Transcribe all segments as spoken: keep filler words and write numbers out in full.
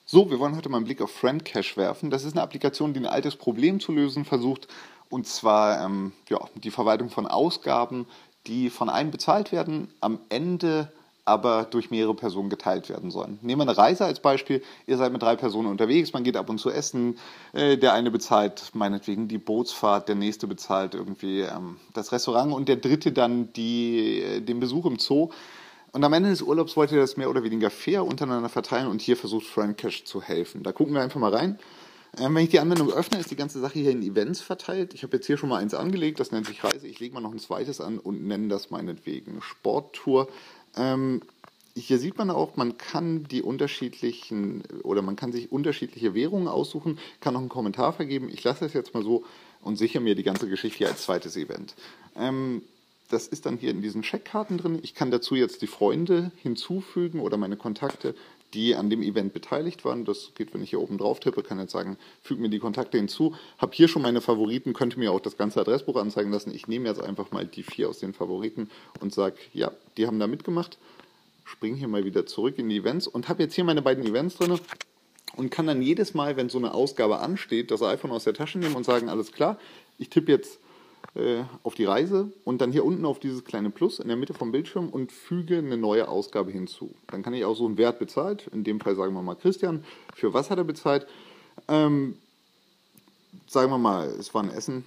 So, wir wollen heute mal einen Blick auf Friendcash werfen. Das ist eine Applikation, die ein altes Problem zu lösen versucht, und zwar ähm, ja, die Verwaltung von Ausgaben, die von einem bezahlt werden, am Ende aber durch mehrere Personen geteilt werden sollen. Nehmen wir eine Reise als Beispiel. Ihr seid mit drei Personen unterwegs, man geht ab und zu essen. Äh, der eine bezahlt meinetwegen die Bootsfahrt, der nächste bezahlt irgendwie ähm, das Restaurant und der dritte dann die, äh, den Besuch im Zoo. Und am Ende des Urlaubs wollt ihr das mehr oder weniger fair untereinander verteilen und hier versucht Friendcash zu helfen. Da gucken wir einfach mal rein. Ähm, wenn ich die Anwendung öffne, ist die ganze Sache hier in Events verteilt. Ich habe jetzt hier schon mal eins angelegt, das nennt sich Reise. Ich lege mal noch ein zweites an und nenne das meinetwegen Sporttour. Ähm, hier sieht man auch, man kann die unterschiedlichen oder man kann sich unterschiedliche Währungen aussuchen, kann noch einen Kommentar vergeben. Ich lasse das jetzt mal so und sichere mir die ganze Geschichte hier als zweites Event. Ähm, Das ist dann hier in diesen Checkkarten drin. Ich kann dazu jetzt die Freunde hinzufügen oder meine Kontakte, die an dem Event beteiligt waren. Das geht, wenn ich hier oben drauf tippe, kann jetzt sagen, füge mir die Kontakte hinzu. Habe hier schon meine Favoriten, könnte mir auch das ganze Adressbuch anzeigen lassen. Ich nehme jetzt einfach mal die vier aus den Favoriten und sage, ja, die haben da mitgemacht. Springe hier mal wieder zurück in die Events und habe jetzt hier meine beiden Events drin und kann dann jedes Mal, wenn so eine Ausgabe ansteht, das iPhone aus der Tasche nehmen und sagen, alles klar, ich tippe jetzt auf die Reise und dann hier unten auf dieses kleine Plus in der Mitte vom Bildschirm und füge eine neue Ausgabe hinzu. Dann kann ich auch so einen Wert bezahlt, in dem Fall sagen wir mal Christian, für was hat er bezahlt? Ähm, sagen wir mal, es war ein Essen.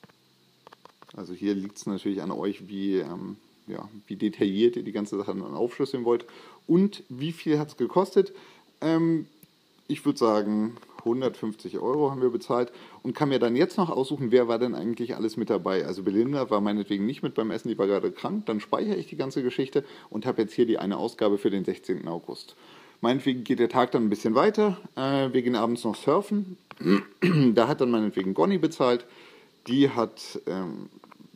Also hier liegt es natürlich an euch, wie, ähm, ja, wie detailliert ihr die ganze Sache dann aufschlüsseln wollt und wie viel hat es gekostet. Ähm, ich würde sagen, hundertfünfzig Euro haben wir bezahlt und kann mir dann jetzt noch aussuchen, wer war denn eigentlich alles mit dabei. Also Belinda war meinetwegen nicht mit beim Essen, die war gerade krank. Dann speichere ich die ganze Geschichte und habe jetzt hier die eine Ausgabe für den sechzehnten August. Meinetwegen geht der Tag dann ein bisschen weiter. Äh, wir gehen abends noch surfen. Da hat dann meinetwegen Gonny bezahlt. Die hat ähm,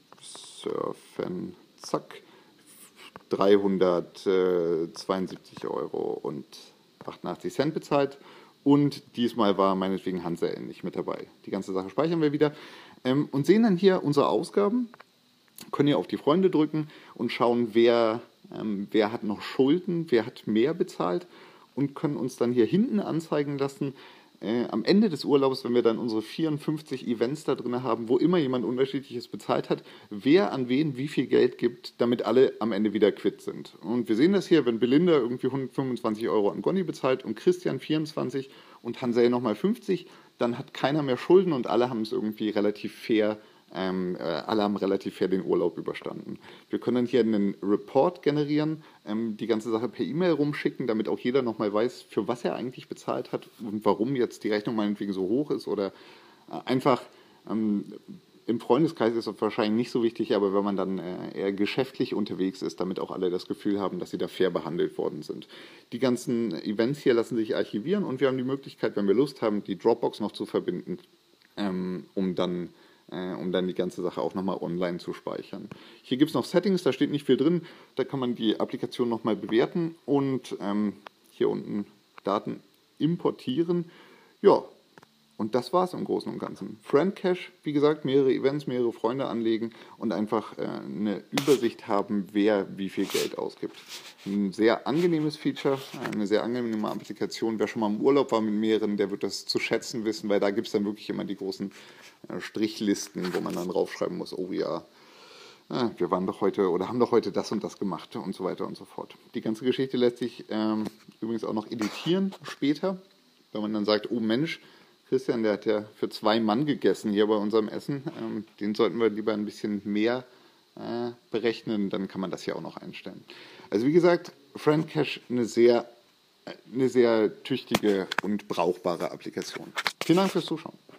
surfen, zack, dreihundertzweiundsiebzig Euro und achtundachtzig Cent bezahlt. Und diesmal war meinetwegen Hansel nicht mit dabei. Die ganze Sache speichern wir wieder. Ähm, und sehen dann hier unsere Ausgaben. Können hier auf die Freunde drücken und schauen, wer, ähm, wer hat noch Schulden, wer hat mehr bezahlt. Und können uns dann hier hinten anzeigen lassen, äh, am Ende des Urlaubs, wenn wir dann unsere vierundfünfzig Events da drin haben, wo immer jemand Unterschiedliches bezahlt hat, wer an wen wie viel Geld gibt, damit alle am Ende wieder quitt sind. Und wir sehen das hier, wenn Belinda irgendwie hundertfünfundzwanzig Euro an Gonny bezahlt und Christian vierundzwanzig und Hansel nochmal fünfzig, dann hat keiner mehr Schulden und alle haben es irgendwie relativ fair, ähm, äh, alle haben relativ fair den Urlaub überstanden. Wir können dann hier einen Report generieren, ähm, die ganze Sache per E-Mail rumschicken, damit auch jeder nochmal weiß, für was er eigentlich bezahlt hat und warum jetzt die Rechnung meinetwegen so hoch ist oder äh, einfach ähm, im Freundeskreis ist es wahrscheinlich nicht so wichtig, aber wenn man dann äh, eher geschäftlich unterwegs ist, damit auch alle das Gefühl haben, dass sie da fair behandelt worden sind. Die ganzen Events hier lassen sich archivieren und wir haben die Möglichkeit, wenn wir Lust haben, die Dropbox noch zu verbinden, ähm, um dann um dann die ganze Sache auch nochmal online zu speichern. Hier gibt es noch Settings, da steht nicht viel drin, da kann man die Applikation nochmal bewerten und ähm, hier unten Daten importieren. Ja, und das war es im Großen und Ganzen. Friendcash, wie gesagt, mehrere Events, mehrere Freunde anlegen und einfach äh, eine Übersicht haben, wer wie viel Geld ausgibt. Ein sehr angenehmes Feature, eine sehr angenehme Applikation. Wer schon mal im Urlaub war mit mehreren, der wird das zu schätzen wissen, weil da gibt es dann wirklich immer die großen äh, Strichlisten, wo man dann draufschreiben muss, oh ja, äh, wir waren doch heute oder haben doch heute das und das gemacht und so weiter und so fort. Die ganze Geschichte lässt sich ähm, übrigens auch noch editieren später, wenn man dann sagt, oh Mensch, Christian, der hat ja für zwei Mann gegessen hier bei unserem Essen. Ähm, den sollten wir lieber ein bisschen mehr äh, berechnen, dann kann man das hier auch noch einstellen. Also wie gesagt, Friendcash eine sehr, eine sehr tüchtige und brauchbare Applikation. Vielen Dank fürs Zuschauen.